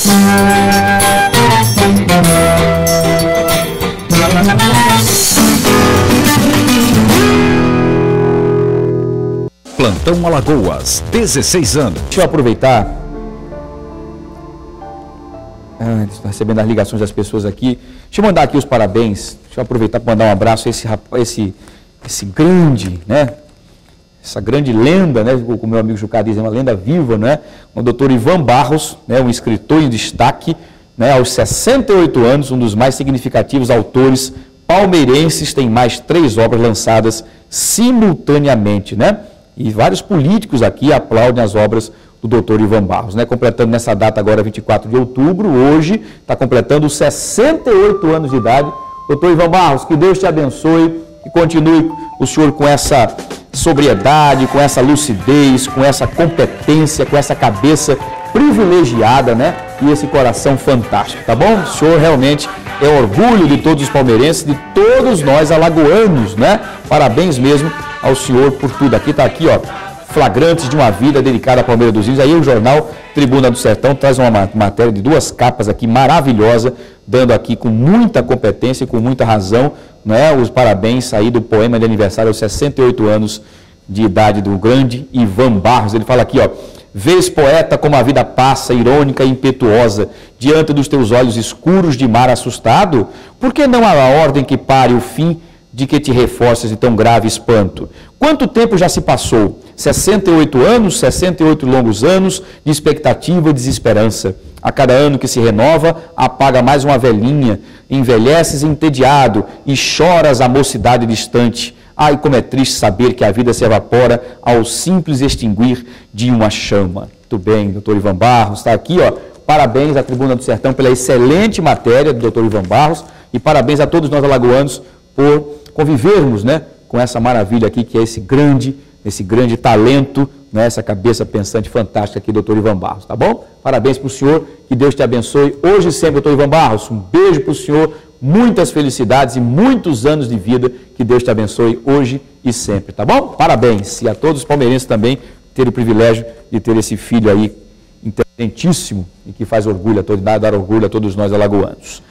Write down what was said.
Plantão Alagoas, 16 anos. Deixa eu aproveitar, estou recebendo as ligações das pessoas aqui. Deixa eu mandar aqui os parabéns. Deixa eu aproveitar para mandar um abraço a esse grande, né? Essa grande lenda, né? Como o meu amigo Jucá diz, é uma lenda viva, né? O doutor Ivan Barros, né? Um escritor em destaque, né? Aos 68 anos, um dos mais significativos autores palmeirenses, tem mais 3 obras lançadas simultaneamente, né? E vários políticos aqui aplaudem as obras do doutor Ivan Barros, né? Completando nessa data agora, 24 de outubro, hoje, está completando 68 anos de idade. Doutor Ivan Barros, que Deus te abençoe, que continue o senhor com essa sobriedade, com essa lucidez, com essa competência, com essa cabeça privilegiada, né? E esse coração fantástico, tá bom? O senhor realmente é orgulho de todos os palmeirenses, de todos nós alagoanos, né? Parabéns mesmo ao senhor por tudo. Aqui está aqui, ó, flagrantes de uma vida dedicada à Palmeira dos Índios. Aí o jornal Tribuna do Sertão traz uma matéria de 2 capas aqui, maravilhosa, dando aqui com muita competência e com muita razão, né, os parabéns aí do poema de aniversário aos 68 anos de idade do grande Ivan Barros. Ele fala aqui, ó: vês, poeta, como a vida passa, irônica e impetuosa, diante dos teus olhos escuros de mar assustado? Por que não há ordem que pare o fim de que te reforças de tão grave espanto? Quanto tempo já se passou? 68 anos, 68 longos anos de expectativa e desesperança. A cada ano que se renova, apaga mais uma velhinha, envelheces entediado e choras a mocidade distante. Ai, como é triste saber que a vida se evapora ao simples extinguir de uma chama. Muito bem, doutor Ivan Barros, está aqui, ó. Parabéns à Tribuna do Sertão pela excelente matéria do doutor Ivan Barros e parabéns a todos nós alagoanos por convivermos, né, com essa maravilha aqui que é esse grande talento, né, essa cabeça pensante fantástica aqui, doutor Ivan Barros, tá bom? Parabéns para o senhor, que Deus te abençoe hoje e sempre, doutor Ivan Barros. Um beijo para o senhor, muitas felicidades e muitos anos de vida, que Deus te abençoe hoje e sempre, tá bom? Parabéns, e a todos os palmeirenses também ter o privilégio de ter esse filho aí inteligentíssimo e que faz orgulho a todos, dar orgulho a todos nós alagoanos.